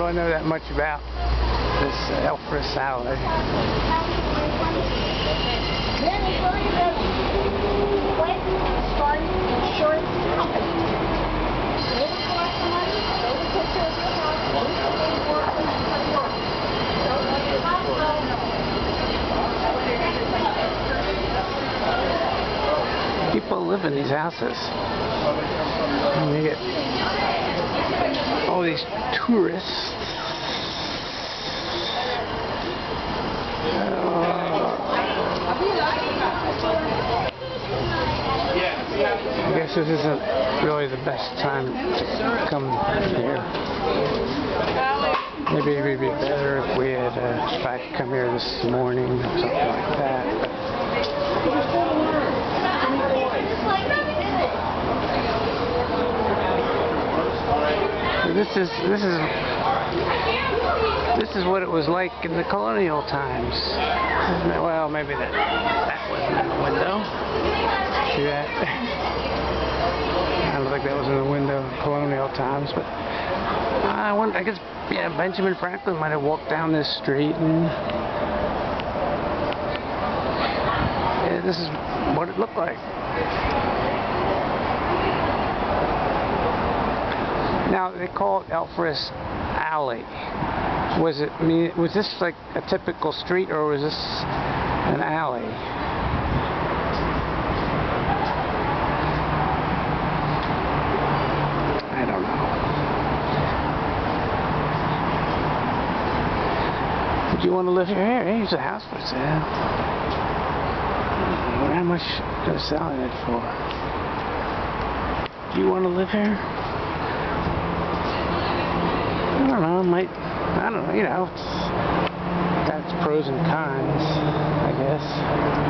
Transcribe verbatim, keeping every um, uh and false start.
I know that much about this uh, Elfreth salad. People live in these houses. And you get all these tourists. I guess this isn't really the best time to come here. Maybe it would be better if we had, uh, if I could come here this morning or something like that. But this is this is this is what it was like in the colonial times. Well, maybe that that wasn't in the window. See that? I don't think that was in the window in colonial times, but I wonder, I guess, yeah, Benjamin Franklin might have walked down this street, and yeah, this is what it looked like. Now they call it Elfreth's Alley. Was it? I mean, was this like a typical street, or was this an alley? I don't know. Would you want to live here? Here's a house for sale. How much are they selling it for? Do you want to live here? I don't know. It might. I don't know. You know, it's got its pros and cons, I guess.